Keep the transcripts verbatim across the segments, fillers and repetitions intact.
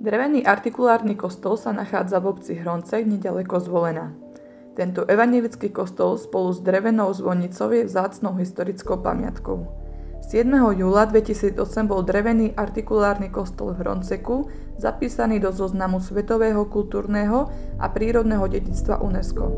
Drevený artikulárny kostol sa nachádza v obci Hroncek neďaleko Zvolena. Tento evanjelický kostol spolu s drevenou zvonicou je vzácnou historickou pamiatkou. siedmeho júla dvetisícosem bol drevený artikulárny kostol v Hronceku zapísaný do zoznamu svetového kultúrneho a prírodného dedičstva UNESCO.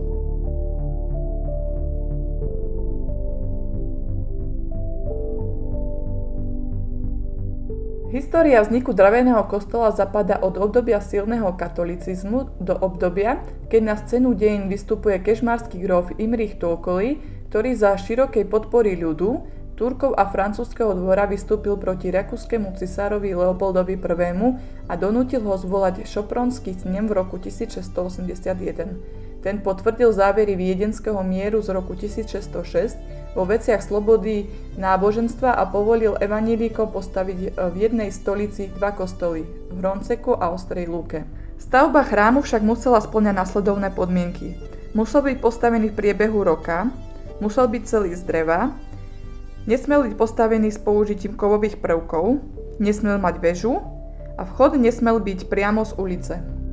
História vzniku dreveného kostola zapadá od obdobia silného katolicizmu do obdobia, keď na scénu dejín vystupuje kežmarský gróf Imrich Tókolý, ktorý za širokej podpory ľudu, Turkov a francúzskeho dvora vystúpil proti rakúskemu cisárovi Leopoldovi I. a donútil ho zvolať šopronský snem v roku tisícšesťstoosemdesiatjeden. Ten potvrdil závery viedenského mieru z roku tisícšesťstošesť vo veciach slobody náboženstva a povolil evanjelíkom postaviť v jednej stolici dva kostoly, v Hronceku a Ostrej Lúke. Stavba chrámu však musela spĺňať nasledovné podmienky. Musel byť postavený v priebehu roka, musel byť celý z dreva, nesmel byť postavený s použitím kovových prvkov, nesmel mať väžu a vchod nesmel byť priamo z ulice.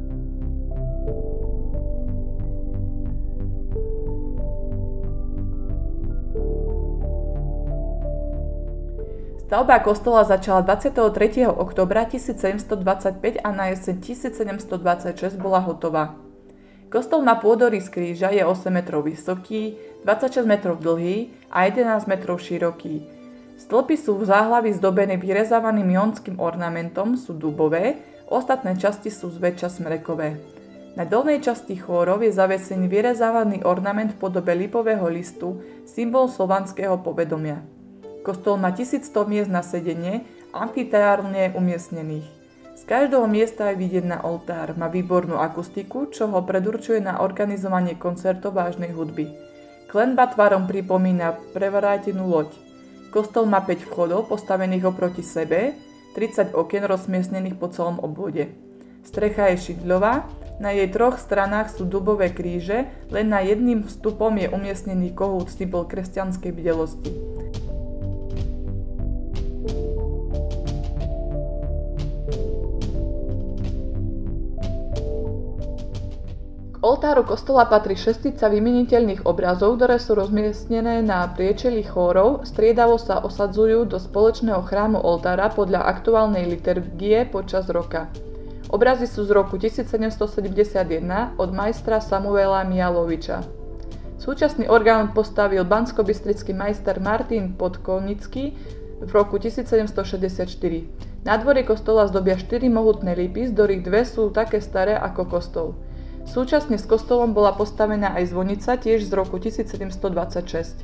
Stavba kostola začala dvadsiateho tretieho októbra tisícsedemstodvadsaťpäť a na jeseň tisícsedemstodvadsaťšesť bola hotová. Kostol má pôdorys kríža, je osem metrov vysoký, dvadsaťšesť metrov dlhý a jedenásť metrov široký. Stĺpy sú v záhlaví zdobené vyrezávaným jonským ornamentom, sú dubové, ostatné časti sú zväčša smrekové. Na dolnej časti chórov je zavesený vyrezávaný ornament v podobe lipového listu, symbol slovanského povedomia. Kostol má tisícsto miest na sedenie, amfiteárne umiestnených. Z každého miesta je vidieť na oltár, má výbornú akustiku, čo ho predurčuje na organizovanie koncertov vážnej hudby. Klenba tvarom pripomína prevrátenú loď. Kostol má päť vchodov postavených oproti sebe, tridsať okien rozmiestnených po celom obvode. Strecha je šidľová, na jej troch stranách sú dubové kríže, len na jedným vstupom je umiestnený kohút, symbol kresťanskej bdelosti. K oltáru kostola patrí šestica vymeniteľných obrazov, ktoré sú rozmiestnené na priečelí chórov, striedavo sa osadzujú do spoločného chrámu oltára podľa aktuálnej liturgie počas roka. Obrazy sú z roku tisícsedemstosedemdesiatjeden od majstra Samuela Mijaloviča. Súčasný orgán postavil banskobystrický majster Martin Podkolnický v roku tisícsedemstošesťdesiatštyri. Na dvore kostola zdobia štyri mohutné lípy, z ktorých dve sú také staré ako kostol. Súčasne s kostolom bola postavená aj zvonica, tiež z roku tisícsedemstodvadsaťšesť.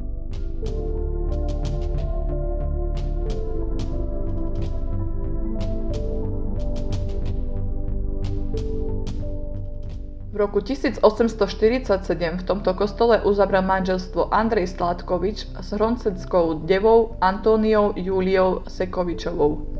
V roku tisícosemstoštyridsaťsedem v tomto kostole uzavrel manželstvo Andrej Sládkovič s hronceckou devou Antóniou Júliou Sekovičovou.